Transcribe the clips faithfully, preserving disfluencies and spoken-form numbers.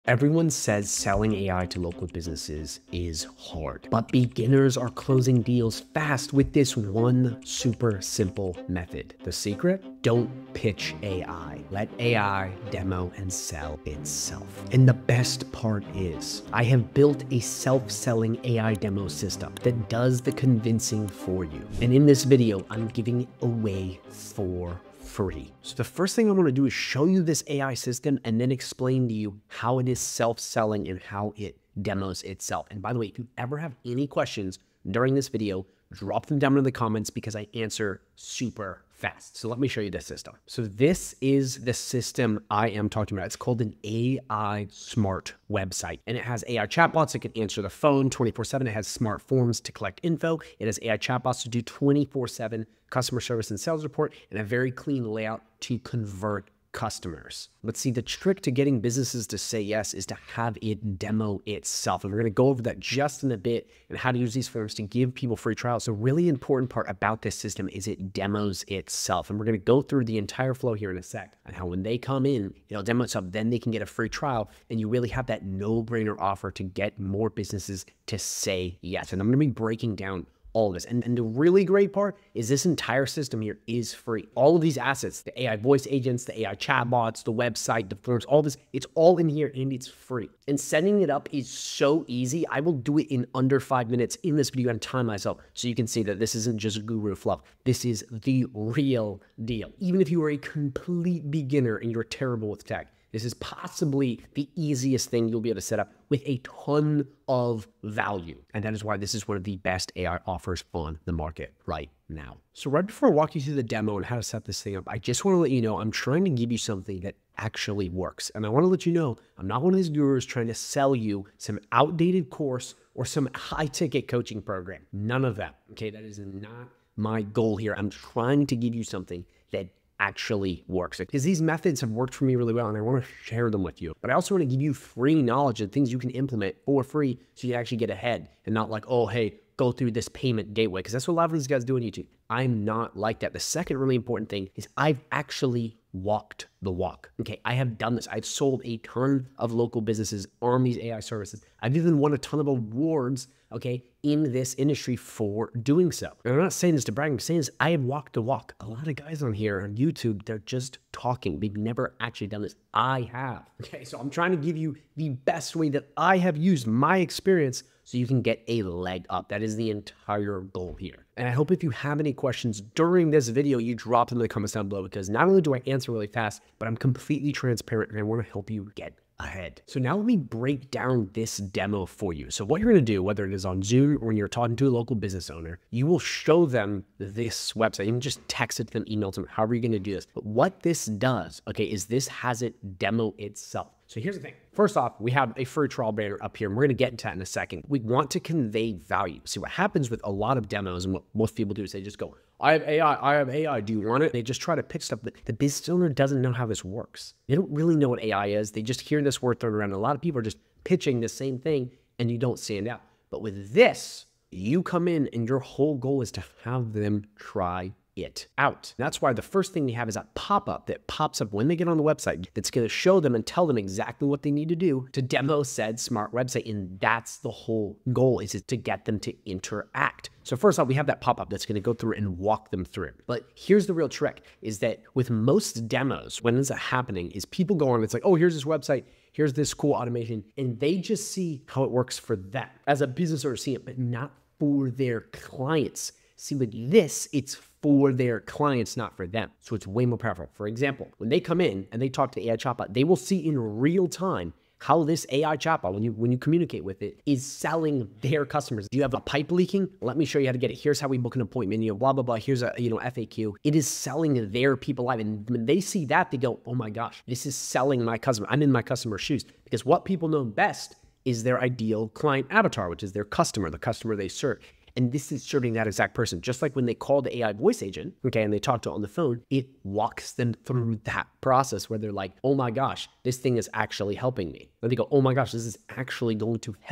Everyone says selling A I to local businesses is hard, but beginners are closing deals fast with this one super simple method. The secret? Don't pitch A I. Let A I demo and sell itself. And the best part is, I have built a self-selling A I demo system that does the convincing for you. And in this video, I'm giving it away for free. So the first thing I'm going to do is show you this A I system and then explain to you how it is self-selling and how it demos itself. And by the way, if you ever have any questions during this video, drop them down in the comments because I answer super fast. So let me show you this system. So this is the system I am talking about. It's called an A I smart website, and it has A I chatbots that can answer the phone twenty-four seven. It has smart forms to collect info. It has A I chatbots to do twenty-four seven customer service and sales report, and a very clean layout to convert customers. But see, the trick to getting businesses to say yes is to have it demo itself. And we're going to go over that just in a bit and how to use these forms to give people free trials. The really important part about this system is it demos itself. And we're going to go through the entire flow here in a sec and how when they come in, it'll demo itself, then they can get a free trial. And you really have that no-brainer offer to get more businesses to say yes. And I'm going to be breaking down all of this. And, and the really great part is this entire system here is free. All of these assets, the A I voice agents, the A I chatbots, the website, the forms, all this, it's all in here and it's free. And setting it up is so easy. I will do it in under five minutes in this video and time myself so you can see that this isn't just guru fluff. This is the real deal. Even if you are a complete beginner and you're terrible with tech, this is possibly the easiest thing you'll be able to set up with a ton of value. And that is why this is one of the best A I offers on the market right now. So right before I walk you through the demo and how to set this thing up, I just want to let you know I'm trying to give you something that actually works. And I want to let you know I'm not one of these gurus trying to sell you some outdated course or some high-ticket coaching program. None of that, okay? That is not my goal here. I'm trying to give you something that actually works, because these methods have worked for me really well and I want to share them with you. But I also want to give you free knowledge and things you can implement for free so you actually get ahead and not like, oh, hey, go through this payment gateway, because that's what a lot of these guys do on YouTube. I'm not like that. The second really important thing is I've actually walked the walk. Okay, I have done this. I've sold a ton of local businesses on these A I services. I've even won a ton of awards, okay, in this industry for doing so. And I'm not saying this to brag, I'm saying this, I have walked the walk. A lot of guys on here on YouTube, they're just talking. They've never actually done this. I have. Okay, so I'm trying to give you the best way that I have used my experience so you can get a leg up. That is the entire goal here. And I hope if you have any questions during this video, you drop them in the comments down below, because not only do I answer really fast, but I'm completely transparent and I want to help you get ahead. So now let me break down this demo for you. So what you're going to do, whether it is on Zoom or when you're talking to a local business owner, you will show them this website. You can just text it to them, email to them, however you're going to do this. But what this does, okay, is this has it demo itself. So here's the thing. First off, we have a free trial banner up here, and we're going to get into that in a second. We want to convey value. See, what happens with a lot of demos and what most people do is they just go, I have A I, I have A I, do you want it? They just try to pick stuff, but the business owner doesn't know how this works. They don't really know what A I is. They just hear this word thrown around. A lot of people are just pitching the same thing, and you don't stand out. But with this, you come in, and your whole goal is to have them try it out. That's why the first thing they have is a pop-up that pops up when they get on the website that's going to show them and tell them exactly what they need to do to demo said smart website. And that's the whole goal, is to get them to interact. So first off, we have that pop-up that's going to go through and walk them through. But here's the real trick, is that with most demos, when it's happening, is people go on, it's like, oh, here's this website, here's this cool automation, and they just see how it works for them as a business owner, see it, but not for their clients. See, with this, it's for their clients, not for them. So it's way more powerful. For example, when they come in and they talk to the A I chatbot, they will see in real time how this A I chatbot, when you when you communicate with it, is selling their customers. Do you have a pipe leaking? Let me show you how to get it. Here's how we book an appointment. You know, blah blah blah. Here's a you know F A Q. It is selling their people live, and when they see that, they go, "Oh my gosh, this is selling my customer. I'm in my customer's shoes." Because what people know best is their ideal client avatar, which is their customer, the customer they serve. And this is serving that exact person. Just like when they call the A I voice agent, okay, and they talk to it on the phone, it walks them through that process where they're like, oh my gosh, this thing is actually helping me. And they go, oh my gosh, this is actually going to help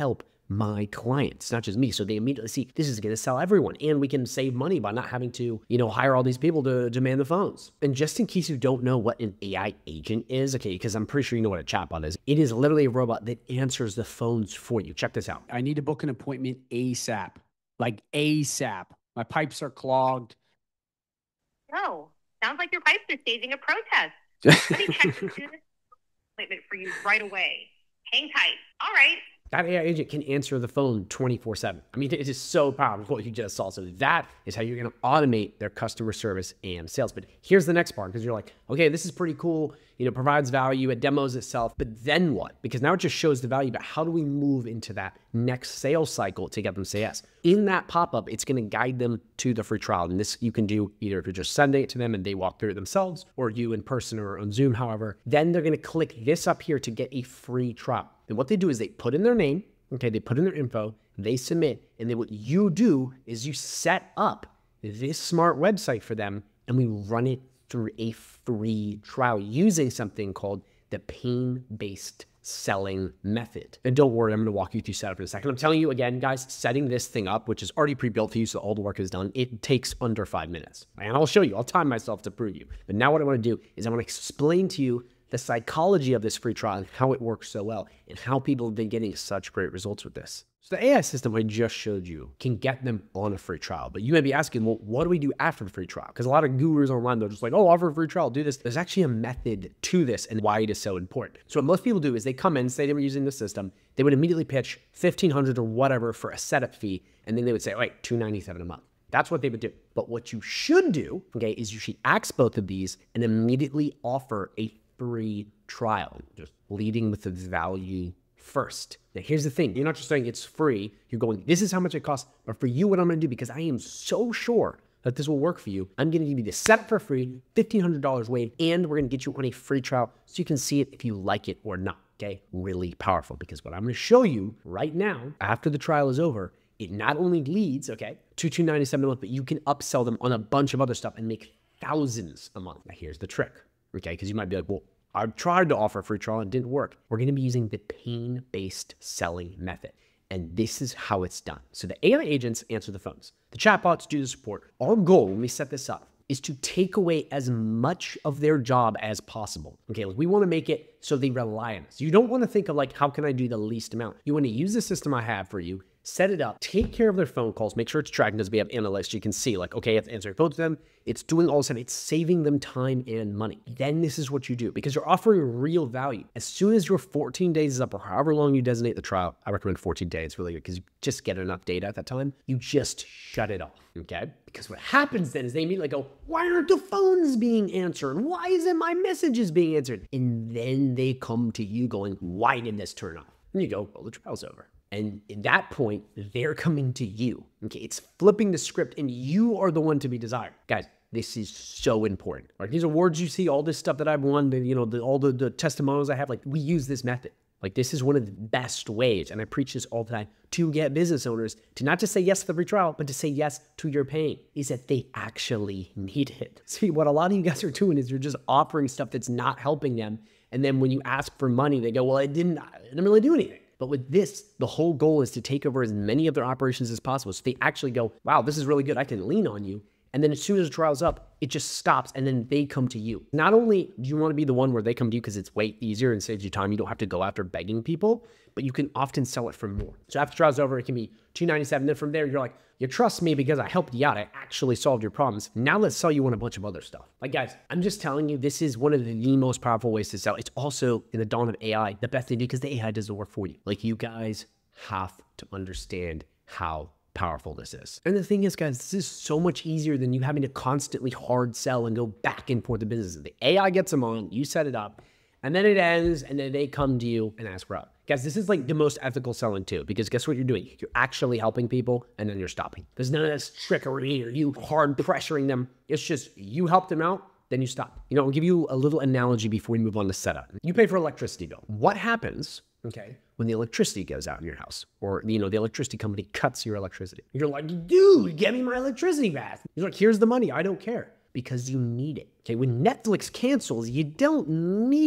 my clients, not just me. So they immediately see this is going to sell everyone, and we can save money by not having to, you know, hire all these people to demand the phones. And just in case you don't know what an A I agent is, okay, because I'm pretty sure you know what a chatbot is. It is literally a robot that answers the phones for you. Check this out. I need to book an appointment ASAP, like ASAP. My pipes are clogged. No, sounds like your pipes are staging a protest. Let me check to do this appointment for you right away. Hang tight. All right. That A I agent can answer the phone twenty-four seven. I mean, it is so powerful what you just saw. So that is how you're going to automate their customer service and sales. But here's the next part, because you're like, okay, this is pretty cool. You know, provides value, it demos itself, but then what? Because now it just shows the value, but how do we move into that next sales cycle to get them to say yes? In that pop-up, it's going to guide them to the free trial. And this you can do either if you're just sending it to them and they walk through it themselves, or you in person or on Zoom, however. Then they're going to click this up here to get a free trial. And what they do is they put in their name, okay, they put in their info, they submit, and then what you do is you set up this smart website for them, and we run it through a free trial using something called the pain-based selling method. And don't worry, I'm gonna walk you through setup in a second. I'm telling you again, guys, setting this thing up, which is already pre-built for you, so all the work is done, it takes under five minutes. And I'll show you, I'll time myself to prove you. But now what I wanna do is I wanna explain to you the psychology of this free trial and how it works so well and how people have been getting such great results with this. So the A I system I just showed you can get them on a free trial, but you may be asking, well, what do we do after the free trial? Because a lot of gurus online, they're just like, oh, offer a free trial, do this. There's actually a method to this and why it is so important. So what most people do is they come in, say they were using the system, they would immediately pitch fifteen hundred dollars or whatever for a setup fee, and then they would say, all right, two hundred ninety-seven dollars a month. That's what they would do. But what you should do, okay, is you should axe both of these and immediately offer a free trial, just leading with the value first. Now, here's the thing. You're not just saying it's free. You're going, this is how much it costs. But for you, what I'm going to do, because I am so sure that this will work for you, I'm going to give you the setup for free, fifteen hundred dollars wave, and we're going to get you on a free trial so you can see it if you like it or not, okay? Really powerful, because what I'm going to show you right now, after the trial is over, it not only leads, okay, to two hundred ninety-seven dollars a month, but you can upsell them on a bunch of other stuff and make thousands a month. Now, here's the trick, okay? Because you might be like, well, I tried to offer a free trial and it didn't work. We're going to be using the pain-based selling method. And this is how it's done. So the A I agents answer the phones. The chatbots do the support. Our goal when we set this up is to take away as much of their job as possible. Okay, like we want to make it so they rely on us. You don't want to think of like, how can I do the least amount? You want to use the system I have for you, set it up, take care of their phone calls, make sure it's tracking because we have analysts. You can see like, okay, it's answering phones to them. It's doing all this and it's saving them time and money. Then this is what you do because you're offering real value. As soon as your fourteen days is up or however long you designate the trial, I recommend fourteen days really good because you just get enough data at that time. You just shut it off, okay? Because what happens then is they immediately go, why aren't the phones being answered? Why isn't my messages being answered? And then they come to you going, why did this turn off? And you go, well, the trial's over. And at that point, they're coming to you. Okay, it's flipping the script and you are the one to be desired. Guys, this is so important. Like these awards you see, all this stuff that I've won, the, you know, the, all the, the testimonials I have, like we use this method. Like this is one of the best ways, and I preach this all the time, to get business owners to not just say yes to the free trial, but to say yes to your pain, is that they actually need it. See, what a lot of you guys are doing is you're just offering stuff that's not helping them. And then when you ask for money, they go, well, I didn't, I didn't really do anything. But with this, the whole goal is to take over as many of their operations as possible. So they actually go, wow, this is really good. I can lean on you. And then as soon as the trial's up, it just stops and then they come to you. Not only do you want to be the one where they come to you because it's way easier and saves you time, you don't have to go after begging people, but you can often sell it for more. So after the trial's over, it can be two hundred ninety-seven dollars. Then from there, you're like, you trust me because I helped you out. I actually solved your problems. Now let's sell you on a bunch of other stuff. Like guys, I'm just telling you, this is one of the most powerful ways to sell. It's also in the dawn of A I, the best thing to do because the A I does the work for you. Like you guys have to understand how powerful this is. And the thing is, guys, this is so much easier than you having to constantly hard sell and go back and forth the business. The A I gets them on, you set it up, and then it ends, and then they come to you and ask for help. Guys, this is like the most ethical selling too, because guess what you're doing? You're actually helping people, and then you're stopping. There's none of this trickery or you hard pressuring them. It's just you help them out, then you stop. You know, I'll give you a little analogy before we move on to setup. You pay for electricity bill. What happens, okay, when the electricity goes out in your house, or, you know, the electricity company cuts your electricity? You're like, dude, get me my electricity back. You're like, here's the money. I don't care, because you need it. Okay, when Netflix cancels, you don't need it.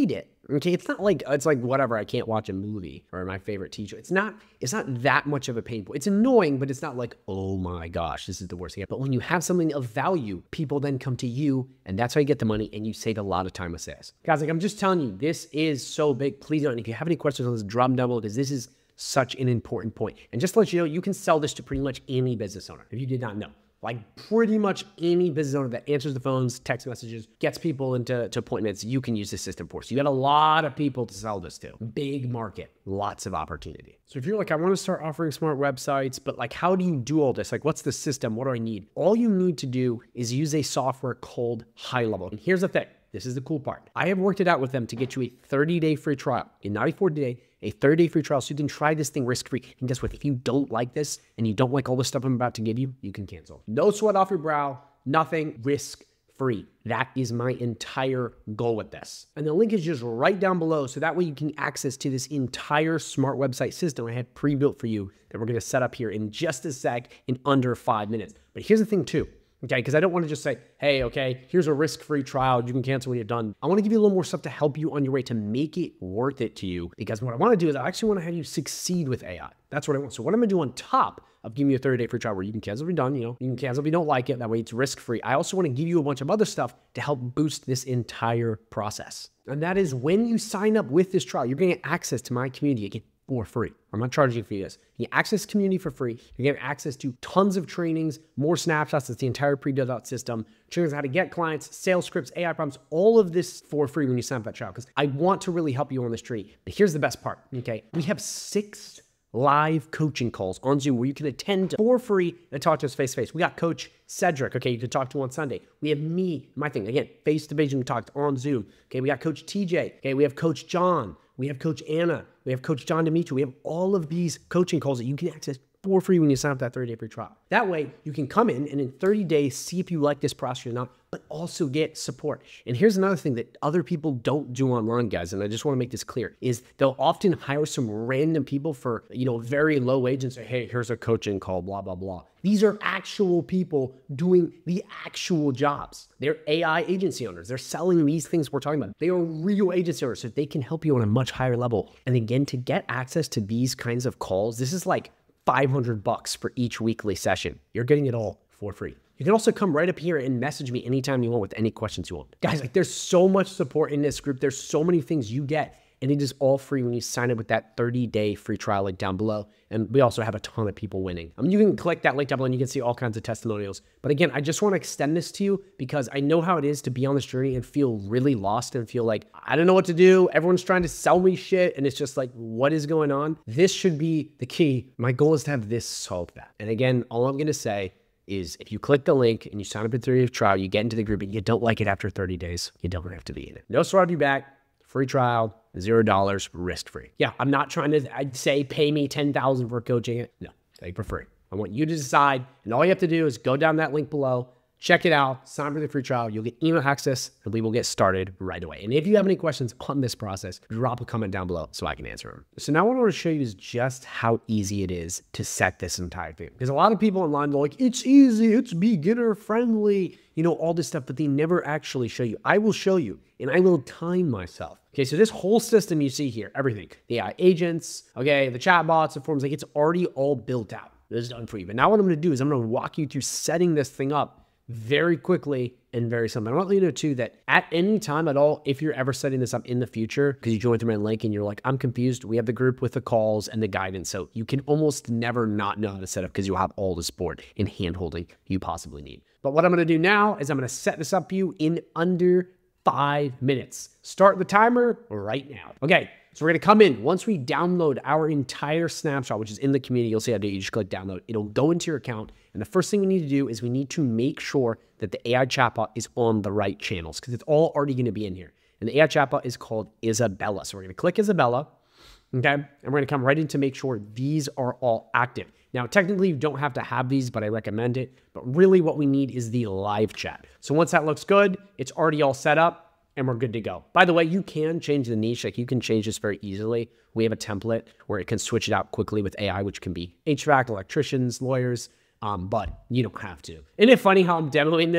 Okay, it's not like, it's like whatever, I can't watch a movie or my favorite T V show. It's not, it's not that much of a pain point. It's annoying, but it's not like, oh my gosh, this is the worst thing. But when you have something of value, people then come to you, and that's how you get the money, and you save a lot of time with sales. Guys, like I'm just telling you, this is so big. Please don't, if you have any questions on this, drop them down below, because this is such an important point. And just to let you know, you can sell this to pretty much any business owner, if you did not know. Like pretty much any business owner that answers the phones, text messages, gets people into to appointments, you can use this system for. So you got a lot of people to sell this to. Big market, lots of opportunity. So if you're like, I want to start offering smart websites, but like, how do you do all this? Like, what's the system? What do I need? All you need to do is use a software called HighLevel. And here's the thing. This is the cool part. I have worked it out with them to get you a thirty day free trial. In ninety-four day, a thirty day free trial, so you can try this thing risk-free. And guess what? If you don't like this and you don't like all the stuff I'm about to give you, you can cancel. No sweat off your brow, nothing, risk-free. That is my entire goal with this. And the link is just right down below, so that way you can access to this entire smart website system I had pre-built for you that we're gonna set up here in just a sec in under five minutes. But here's the thing too. Okay, because I don't want to just say, hey, okay, here's a risk-free trial. You can cancel when you're done. I want to give you a little more stuff to help you on your way to make it worth it to you. Because what I want to do is I actually want to have you succeed with A I. That's what I want. So what I'm going to do on top of giving you a thirty day free trial where you can cancel if you're done, you know, you can cancel if you don't like it. That way it's risk-free. I also want to give you a bunch of other stuff to help boost this entire process. And that is when you sign up with this trial, you're going to get access to my community again for free. I'm not charging you for this. You get access to community for free. You get access to tons of trainings, more snapshots. It's the entire pre-built out system. Shows how to get clients, sales scripts, A I problems, all of this for free when you sign up that trial. Because I want to really help you on this journey. But here's the best part, okay? We have six live coaching calls on Zoom where you can attend for free and talk to us face-to-face. We got Coach Cedric, okay, you can talk to on Sunday. We have me, my thing, again, face-to-face, you can talk to on Zoom. Okay, we got Coach T J, okay, we have Coach John. We have Coach Anna. We have Coach John Dimitri. We have all of these coaching calls that you can access for free when you sign up that thirty day free trial. That way, you can come in and in thirty days, see if you like this process or not, but also get support. And here's another thing that other people don't do online, guys, and I just want to make this clear, is they'll often hire some random people for, you know, very low wage and say, hey, here's a coaching call, blah, blah, blah. These are actual people doing the actual jobs. They're A I agency owners. They're selling these things we're talking about. They are real agency owners, so they can help you on a much higher level. And again, to get access to these kinds of calls, this is like five hundred bucks for each weekly session. You're getting it all for free. You can also come right up here and message me anytime you want with any questions you want. Guys, like there's so much support in this group. There's so many things you get. And it is all free when you sign up with that thirty day free trial link down below. And we also have a ton of people winning. I mean, you can click that link down below and you can see all kinds of testimonials. But again, I just want to extend this to you because I know how it is to be on this journey and feel really lost and feel like, I don't know what to do. Everyone's trying to sell me shit. And it's just like, what is going on? This should be the key. My goal is to have this solve that. And again, all I'm going to say is if you click the link and you sign up in thirty day trial, you get into the group and you don't like it after thirty days, you don't have to be in it. No sweat off your back. Free trial, zero dollars, risk-free. Yeah, I'm not trying to, I'd say pay me ten thousand dollars for coaching. No, take for free. I want you to decide, and all you have to do is go down that link below, check it out, sign up for the free trial. You'll get email access, and we will get started right away. And if you have any questions on this process, drop a comment down below so I can answer them. So now what I want to show you is just how easy it is to set this entire thing. Because a lot of people online are like, it's easy, it's beginner friendly, you know, all this stuff, but they never actually show you. I will show you, and I will time myself. Okay, so this whole system you see here, everything, the A I agents, okay, the chatbots, the forms, like it's already all built out. This is done for you. But now what I'm gonna do is I'm gonna walk you through setting this thing up very quickly and very simple. I want you to know too that at any time at all, if you're ever setting this up in the future, because you joined through my link and you're like, I'm confused, we have the group with the calls and the guidance. So you can almost never not know how to set up because you'll have all the support and hand-holding you possibly need. But what I'm gonna do now is I'm gonna set this up for you in under five minutes. Start the timer right now. Okay, so we're gonna come in. Once we download our entire snapshot, which is in the community, you'll see how to do it. You just click download. It'll go into your account. And the first thing we need to do is we need to make sure that the A I chatbot is on the right channels because it's all already gonna be in here. And the A I chatbot is called Isabella. So we're gonna click Isabella, okay? And we're gonna come right in to make sure these are all active. Now, technically, you don't have to have these, but I recommend it. But really what we need is the live chat. So once that looks good, it's already all set up and we're good to go. By the way, you can change the niche. Like you can change this very easily. We have a template where it can switch it out quickly with A I, which can be H V A C, electricians, lawyers, um, but you don't have to. Isn't it funny how I'm demoing this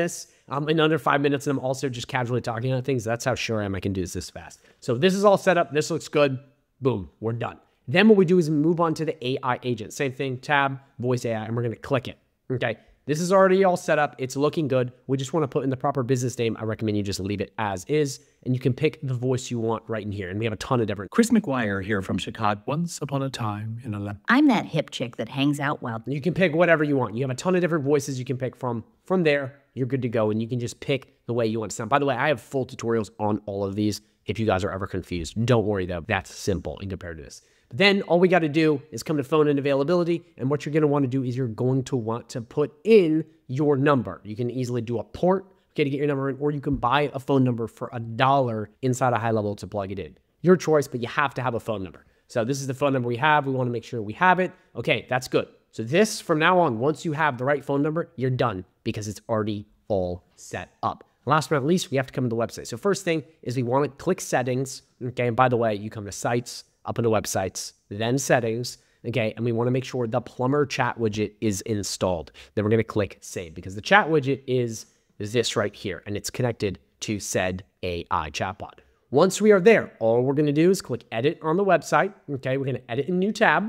um, in under five minutes, and I'm also just casually talking on things. That's how sure I am I can do this this fast. So this is all set up. This looks good. Boom, we're done. Then what we do is move on to the A I agent. Same thing, tab, voice A I, and we're gonna click it, okay? This is already all set up. It's looking good. We just want to put in the proper business name. I recommend you just leave it as is, and you can pick the voice you want right in here. And we have a ton of different. Chris McGuire here from Chicago. Once upon a time in a lab. I'm that hip chick that hangs out while... You can pick whatever you want. You have a ton of different voices you can pick from. From there, you're good to go, and you can just pick the way you want to sound. By the way, I have full tutorials on all of these if you guys are ever confused. Don't worry, though. That's simple in compared to this. But then all we got to do is come to phone and availability, and what you're going to want to do is you're going to want to put in your number. You can easily do a port, okay, to get your number in, or you can buy a phone number for a dollar inside a high level to plug it in. Your choice, but you have to have a phone number. So this is the phone number we have. We want to make sure we have it. Okay, that's good. So this, from now on, once you have the right phone number, you're done because it's already all set up. Last but not least, we have to come to the website. So first thing is we want to click settings, okay, and by the way, you come to sites, up into websites, then settings, okay, and we want to make sure the plumber chat widget is installed. Then we're going to click save because the chat widget is this right here, and it's connected to said A I chatbot. Once we are there, all we're going to do is click edit on the website, okay, we're going to edit a new tab.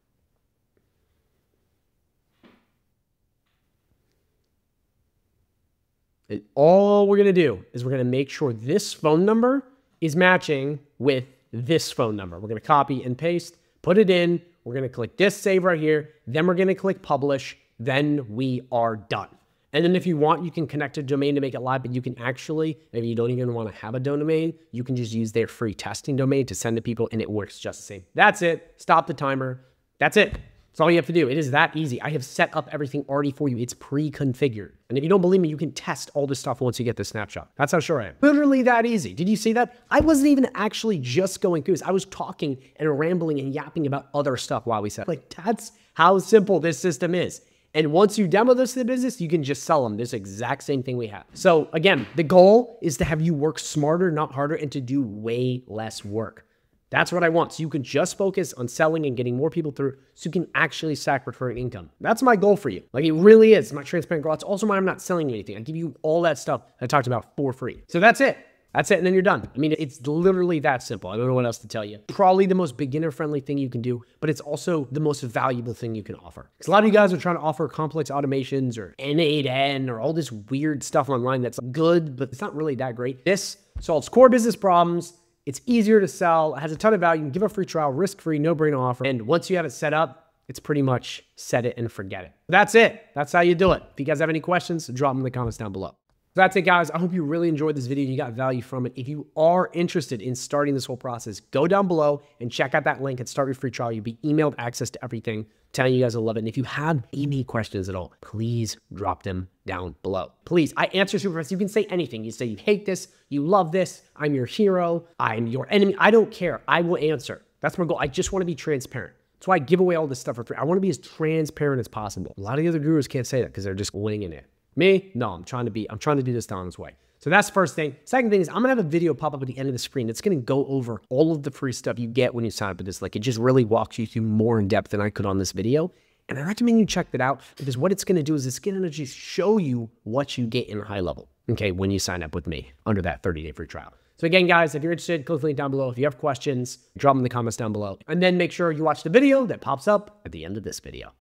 And all we're going to do is we're going to make sure this phone number is matching with this phone number. We're going to copy and paste, put it in. We're going to click this save right here. Then we're going to click publish. Then we are done. And then if you want, you can connect a domain to make it live, but you can actually, maybe you don't even want to have a domain, you can just use their free testing domain to send to people and it works just the same. That's it. Stop the timer. That's it. That's all you have to do. It is that easy. I have set up everything already for you. It's pre-configured. And if you don't believe me, you can test all this stuff once you get the snapshot. That's how sure I am. Literally that easy. Did you see that? I wasn't even actually just going through this. I was talking and rambling and yapping about other stuff while we said, like, that's how simple this system is. And once you demo this to the business, you can just sell them this exact same thing we have. So again, the goal is to have you work smarter, not harder, and to do way less work. That's what I want. So you can just focus on selling and getting more people through so you can actually stack recurring income. That's my goal for you. Like it really is my transparent goal. It's also why I'm not selling you anything. I give you all that stuff I talked about for free. So that's it. That's it. And then you're done. I mean, it's literally that simple. I don't know what else to tell you. Probably the most beginner friendly thing you can do, but it's also the most valuable thing you can offer. Because a lot of you guys are trying to offer complex automations or N eight N or all this weird stuff online that's good, but it's not really that great. This solves core business problems. It's easier to sell, it has a ton of value, you can give a free trial, risk-free, no-brainer offer. And once you have it set up, it's pretty much set it and forget it. That's it. That's how you do it. If you guys have any questions, drop them in the comments down below. So that's it, guys. I hope you really enjoyed this video and you got value from it. If you are interested in starting this whole process, go down below and check out that link and start your free trial. You'll be emailed access to everything. Telling you guys will love it. And if you have any questions at all, please drop them down below. Please, I answer super fast. You can say anything. You say you hate this, you love this, I'm your hero, I'm your enemy. I don't care. I will answer. That's my goal. I just want to be transparent. That's why I give away all this stuff for free. I want to be as transparent as possible. A lot of the other gurus can't say that because they're just winging it. Me? No, I'm trying to be, I'm trying to do this the honest way. So that's the first thing. Second thing is I'm gonna have a video pop up at the end of the screen. It's gonna go over all of the free stuff you get when you sign up with this. Like it just really walks you through more in depth than I could on this video. And I recommend you check that out because what it's gonna do is it's gonna just show you what you get in high level, okay, when you sign up with me under that thirty day free trial. So again, guys, if you're interested, click the link down below. If you have questions, drop them in the comments down below. And then make sure you watch the video that pops up at the end of this video.